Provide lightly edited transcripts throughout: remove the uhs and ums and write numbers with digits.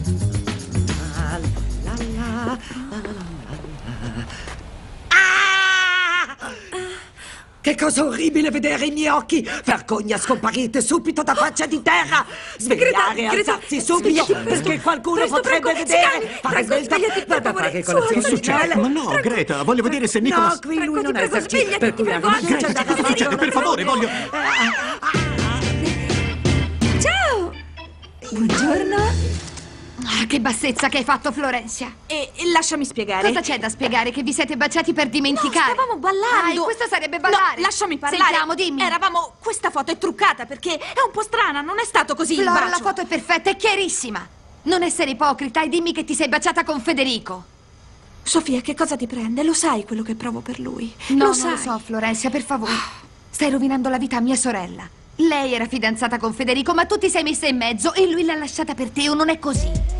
Che cosa orribile vedere i miei occhi! Vergogna, scomparite subito da faccia di terra! Svegliare, alzarsi subito, perché qualcuno potrebbe vedere! Fare svelta, vada a fare colazione. Che succede? Ma no, Greta, voglio vedere se Nicholas... No, qui lui non esserci, per cui Greta, che cosa succede? Per favore, voglio... Ciao! Buongiorno. Ah, che bassezza che hai fatto, Florencia. E lasciami spiegare. Cosa c'è da spiegare? Che vi siete baciati per dimenticare? No, stavamo ballando. Ah, e questo sarebbe ballare. No, lasciami parlare. Sentiamo, dimmi. Eravamo... Questa foto è truccata perché è un po' strana, non è stato così il Flora, bacio. la foto è perfetta, è chiarissima. Non essere ipocrita e dimmi che ti sei baciata con Federico. Sofia, che cosa ti prende? Lo sai quello che provo per lui? No, lo non sai. lo so, Florencia, per favore. Stai rovinando la vita a mia sorella. Lei era fidanzata con Federico, ma tu ti sei messa in mezzo e lui l'ha lasciata per te, o non è così?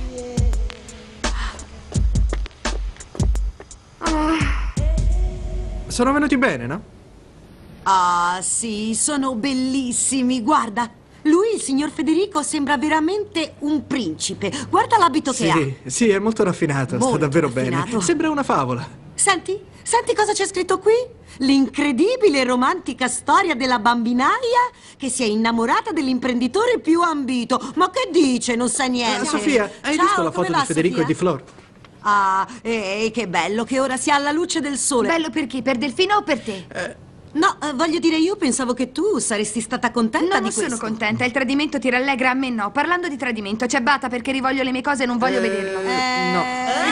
Sono venuti bene, no? Ah, sì, sono bellissimi. Guarda, lui, il signor Federico, sembra veramente un principe. Guarda l'abito che ha. Sì, è molto raffinato, sta Molto davvero raffinato. bene. Sembra una favola. Senti cosa c'è scritto qui? L'incredibile e romantica storia della bambinaia che si è innamorata dell'imprenditore più ambito. Ma che dice? Non sa niente. Sofia, hai Ciao, visto la come foto va, di Federico Sofia? e di Flor? Ah, che bello che ora sia alla luce del sole. Bello per chi? Per Delfino o per te? No, voglio dire, io pensavo che tu saresti stata contenta No, di non questo. sono contenta. Il tradimento ti rallegra, a me no. Parlando di tradimento, c'è Bata perché rivoglio le mie cose e non voglio vederlo. No.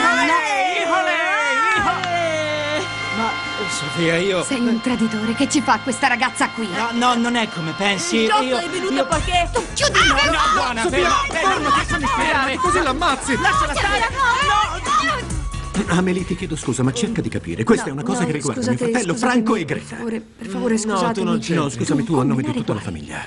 Ma, Sofia, io... Sei un traditore. Che ci fa questa ragazza qui? No, non è come pensi. Il trotto è venuto perché... Tu chiudi! No, buona, Sofia, ferma, lasciami spiegare. Così l'ammazzi! Lasciala stare. Amelie, ti chiedo scusa, ma cerca di capire. Questa è una cosa che riguarda mio fratello Franco e Greta. Per favore, scusatemi. tu non No, scusami tu a nome di tutta la famiglia.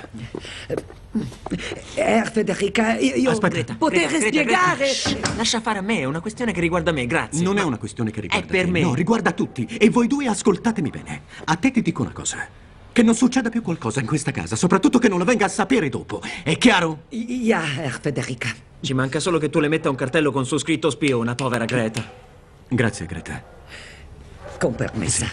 Federica, io... Aspetta, poter spiegare... Lascia fare a me, è una questione che riguarda me, grazie. Non è una questione che riguarda per te. me. No, riguarda tutti. E voi due ascoltatemi bene. A te ti dico una cosa. Che non succeda più qualcosa in questa casa, soprattutto che non lo venga a sapere dopo. È chiaro? Ja, Federica. Ci manca solo che tu le metta un cartello con su scritto spiona, povera Greta. Grazie, Greta. Con permessa.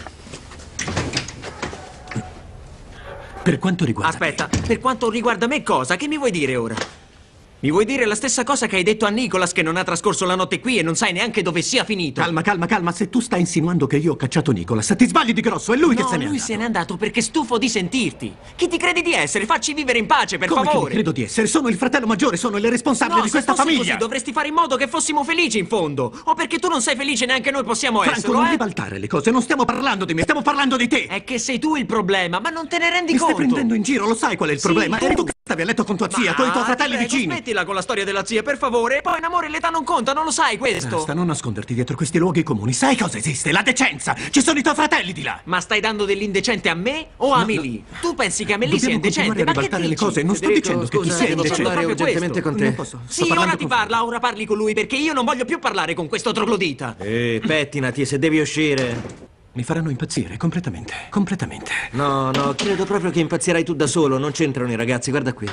Per quanto riguarda... Aspetta, per quanto riguarda me cosa? Che mi vuoi dire ora? Mi vuoi dire la stessa cosa che hai detto a Nicholas, che non ha trascorso la notte qui e non sai neanche dove sia finito? Calma. Se tu stai insinuando che io ho cacciato Nicholas, ti sbagli di grosso, è lui che se n'è lui andato. se n'è andato perché stufo di sentirti. Chi ti credi di essere? Facci vivere in pace, per Come favore. che credo di essere? Sono il fratello maggiore, sono il responsabile di questa se fosse famiglia. così, dovresti fare in modo che fossimo felici in fondo. O perché tu non sei felice neanche noi possiamo Franco, esserlo, non ribaltare le cose, non stiamo parlando di me, stiamo parlando di te. È che sei tu il problema, ma non te ne rendi Mi conto. stai prendendo in giro, lo sai qual è il Sì, problema? tu. Eri tu che stavi a letto con tua zia, con i tuoi fratelli ti prego, vicini. Smettila con la storia della zia, per favore. E poi in amore l'età non conta, non lo sai questo. Basta, non nasconderti dietro questi luoghi comuni. Sai cosa esiste? La decenza. Ci sono i tuoi fratelli di là. Ma stai dando dell'indecente a me o a Amelie? Tu pensi che Amelie sia Dobbiamo indecente? continuare a Ma che ribaltare le dici? cose. Non sto Federico, dicendo che tu scusa, sia devo dicendo indecente. parlare proprio urgentemente questo. con te. Non posso. Sto Sì, parlando ora ti con parla, ora parli con lui perché io non voglio più parlare con questo troglodita. Pettinati, se devi uscire. Mi faranno impazzire completamente. Completamente. No, credo proprio che impazzirai tu da solo. Non c'entrano i ragazzi, guarda qui.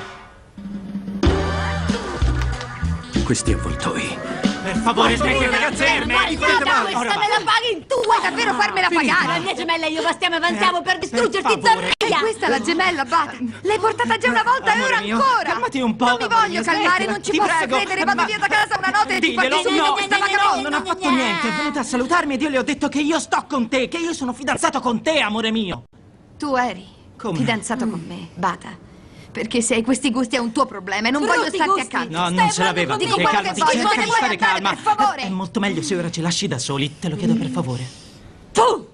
Questi avvoltoi. Per favore, smetti di ragazzearmi! Questa me la paghi tu! Vuoi davvero farmela La pagare? mia gemella e io stiamo avanziamo per distruggerti, E Zarria! questa è la gemella, Bata. L'hai portata già una volta e ora Amore mio, ancora! calmati un po', Non mi amore voglio mio, calmare, smettila, non ci ti posso prego. credere. Vado via da casa una notte e ti Diglielo faccio subito, questa no, vagabonda. non ha fatto niente. È venuta a salutarmi ed io le ho detto che io sto con te, che io sono fidanzato con te, amore mio. Tu eri Come? fidanzato con me, Bata. Perché se hai questi gusti è un tuo problema e non voglio Brutti starti gusti. accanto. No, non ce l'aveva. Dico quello che voglio, cerca te ne di vuoi stare andare, calma. per favore? È molto meglio se ora ci lasci da soli, te lo chiedo per favore. Tu!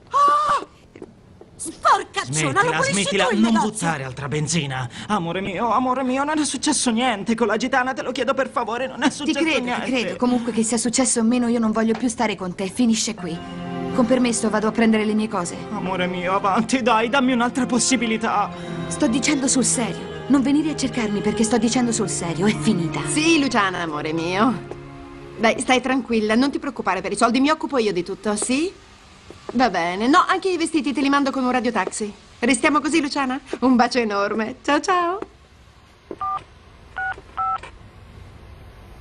Sporcacciona, lo pulisci Smettila, tu il non negozio! buttare altra benzina. Amore mio, non è successo niente con la gitana, te lo chiedo per favore, non è Ti successo credo, niente. ti credo. Comunque che sia successo o meno, io non voglio più stare con te. Finisce qui. Con permesso vado a prendere le mie cose. Amore mio, avanti, dai, dammi un'altra possibilità. Sto dicendo sul serio. Non venire a cercarmi perché sto dicendo sul serio. È finita. Sì, Luciana, amore mio. Dai, stai tranquilla, non ti preoccupare per i soldi, mi occupo io di tutto, sì? Va bene. No, anche i vestiti te li mando con un radiotaxi. Restiamo così, Luciana? Un bacio enorme. Ciao, ciao.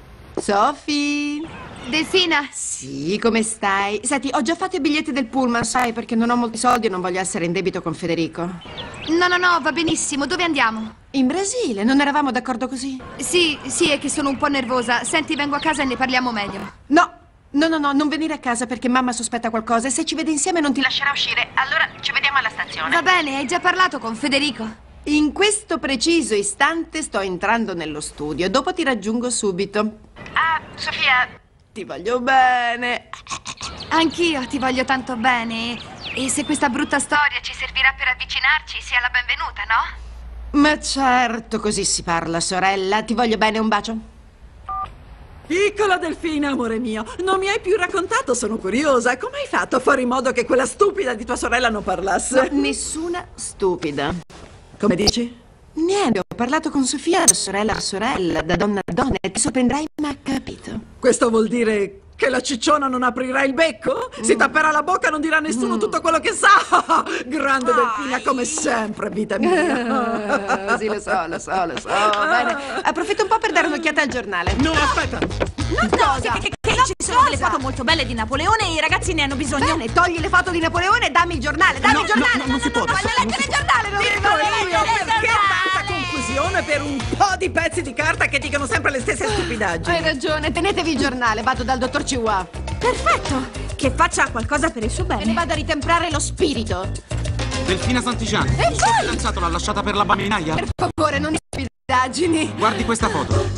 Sophie! Delfina! Sì, come stai? Senti, ho già fatto i biglietti del pullman, sai, perché non ho molti soldi e non voglio essere in debito con Federico. No, va benissimo. Dove andiamo? In Brasile, non eravamo d'accordo così? Sì, è che sono un po' nervosa. Senti, vengo a casa e ne parliamo meglio. No, non venire a casa perché mamma sospetta qualcosa e se ci vede insieme non ti lascerà uscire. Allora ci vediamo alla stazione. Va bene, hai già parlato con Federico? In questo preciso istante sto entrando nello studio. Dopo ti raggiungo subito. Ah, Sofia, ti voglio bene. Anch'io ti voglio tanto bene. E se questa brutta storia ci servirà per avvicinarci, sia la benvenuta, no? Ma certo, così si parla, sorella. Ti voglio bene, un bacio. Piccola Delfina, amore mio, non mi hai più raccontato, sono curiosa. Come hai fatto a fare in modo che quella stupida di tua sorella non parlasse? No, nessuna stupida. Come dici? Niente, ho parlato con Sofia, da sorella a sorella, da donna a donna, e ti sorprenderai, ma ha capito. Questo vuol dire che la cicciona non aprirà il becco? Si tapperà la bocca e non dirà a nessuno tutto quello che sa? Grande Delfina, come sempre, vita mia. Sì, lo so. Bene, approfitto un po' per dare un'occhiata al giornale. No, aspetta! Che ci sono delle foto molto belle di Napoleone e i ragazzi ne hanno bisogno. Bene, togli le foto di Napoleone e dammi il giornale, dammi il giornale! non si può. Voglio leggere il giornale, non Dico io, perché tanta confusione per un po' di pezzi di carta che dicono sempre le stesse stupidaggini? Hai ragione, tenetevi il giornale, vado dal dottor Chihuahua. Perfetto! Che faccia qualcosa per il suo Me ne bene. vado a ritemprare lo spirito. Delfina Santigiani, E il suo poi? fidanzato l'ha lasciata per la bambinaia? Per favore, non stupidaggini. Guardi questa foto.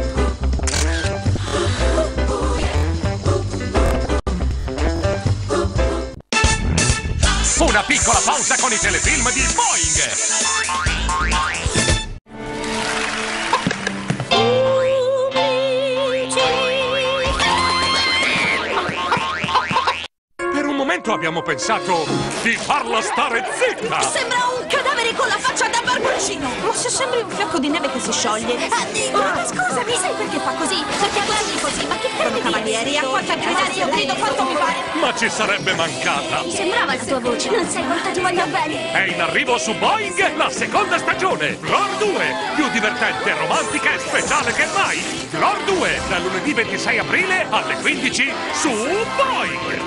Una piccola pausa con i telefilm di Boing. Per un momento abbiamo pensato di farla stare zitta. Sembra un cadavere con la faccia da barboncino. Ma se sembri un fiocco di neve che si scioglie. Ma scusami, sai perché fa così? Perché così? Ma che credi di cavalieri? A quanto gridare io grido quanto mi pare. Ma ci sarebbe mancata. Mi sembrava la tua voce. Non sai quanto ti voglio bene. È in arrivo su Boing la seconda stagione, Floor 2, più divertente, romantica e speciale che mai. Floor 2, da lunedì 26 aprile alle 15 su Boing.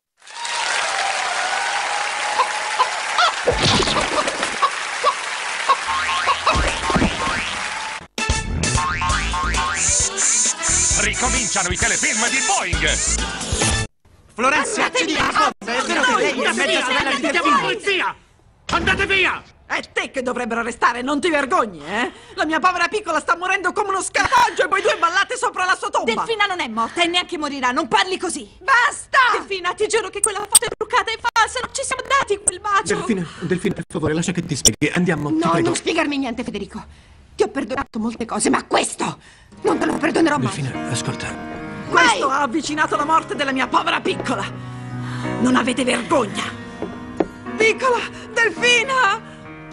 Ricominciano i telefilm di Boing. Florencia, ci dica una cosa, è vero che lei è mezza sorella di Delfina? Polizia! Andate via! È te che dovrebbero arrestare, non ti vergogni, eh? La mia povera piccola sta morendo come uno scarafaggio e voi due ballate sopra la sua tomba! Delfina non è morta e neanche morirà, non parli così. Basta! Delfina, ti giuro che quella foto è truccata e falsa, non ci siamo dati quel bacio. Delfina, per favore, lascia che ti spieghi. Andiamo, ti No, prego. non spiegarmi niente, Federico. Ti ho perdonato molte cose, ma questo non te lo perdonerò mai. Delfina, ascolta. Questo ha avvicinato la morte della mia povera piccola! Non avete vergogna! Piccola Delfina!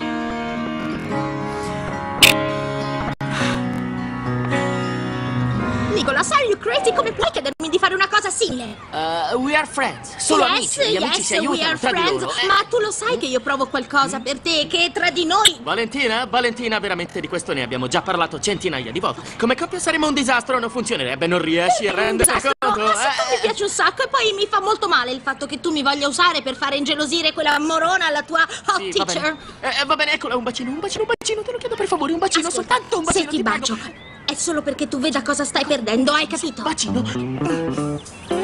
Nicholas, are you crazy? Come puoi chiedermi di fare una cosa simile? We are friends. Solo amici. Gli amici si aiutano we are tra di friends. loro. Ma tu lo sai che io provo qualcosa per te, che è tra di noi. Valentina, veramente di questo ne abbiamo già parlato centinaia di volte. Come coppia saremo un disastro, non funzionerebbe, non riesci a rendere conto. Ma se tu mi piaci un sacco e poi mi fa molto male il fatto che tu mi voglia usare per fare ingelosire quella morona, la tua hot Sì, teacher. Va bene, eccola, un bacino, te lo chiedo per favore, un bacino, soltanto un bacino. Se ti bacio, è solo perché tu veda cosa stai perdendo, hai capito? Bacino.